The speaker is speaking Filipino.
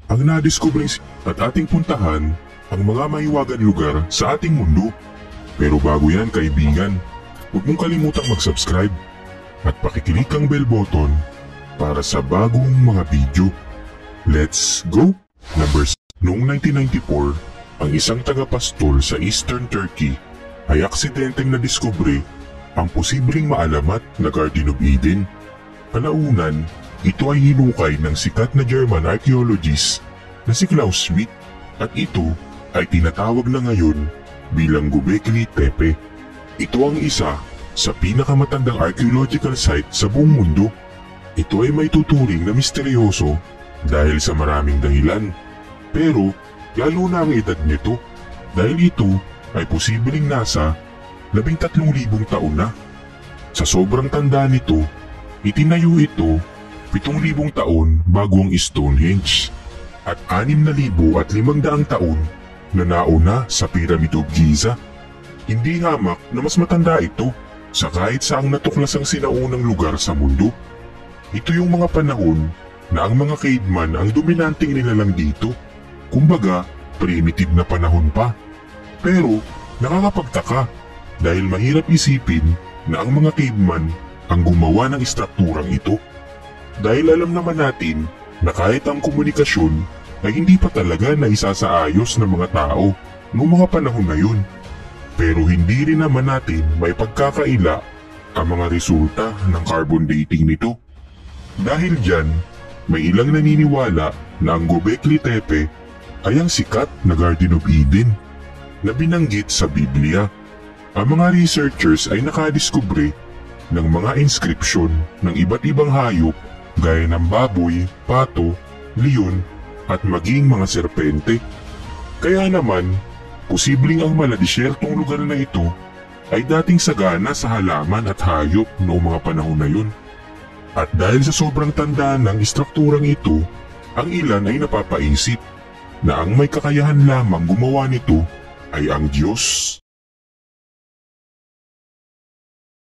ang nadiskubre at ating puntahan ang mga mahiwagang lugar sa ating mundo. Pero bago yan kaibigan, huwag mong kalimutang mag-subscribe at pakikilik ang bell button para sa bagong mga video. Let's go! Noong 1994, ang isang tagapastol sa Eastern Turkey ay aksidenteng nadiskubre ang posibleng maalamat na Garden of Eden. Kalaunan, ito ay hinukay ng sikat na German archaeologist na si Klaus Schmidt at ito ay tinatawag na ngayon bilang Göbekli Tepe. Ito ang isa sa pinakamatandang archaeological site sa buong mundo. Ito ay may tuturing na misteryoso dahil sa maraming dahilan. Pero lalo na ang edad nito dahil ito ay posibleng nasa 13,000 taon na. Sa sobrang tanda nito, itinayo ito 7,000 taon bago ang Stonehenge at 6,500 taon na nauna sa Pyramid of Giza. Hindi hamak na mas matanda ito sa kahit saang natuklasang sinaunang lugar sa mundo. Ito yung mga panahon na ang mga caveman ang dominanteng nilalang dito. Kumbaga, primitive na panahon pa. Pero nakakapagtaka dahil mahirap isipin na ang mga caveman ang gumawa ng istrukturang ito. Dahil alam naman natin na kahit ang komunikasyon ay hindi pa talaga naisasaayos ng mga tao noong mga panahon na yun. Pero hindi rin naman natin may pagkakaila ang mga resulta ng carbon dating nito. Dahil dyan, may ilang naniniwala na ang Göbekli Tepe ay ang sikat na Garden of Eden na binanggit sa Biblia. Ang mga researchers ay nakadiskubre ng mga inscription ng iba't ibang hayop gaya ng baboy, pato, leon at maging mga serpente. Kaya naman, posibleng ang maladisyertong lugar na ito ay dating sagana sa halaman at hayop noong mga panahon na yun. At dahil sa sobrang tanda ng istrukturang ito, ang ilan ay napapaisip na ang may kakayahan lamang gumawa nito ay ang Diyos.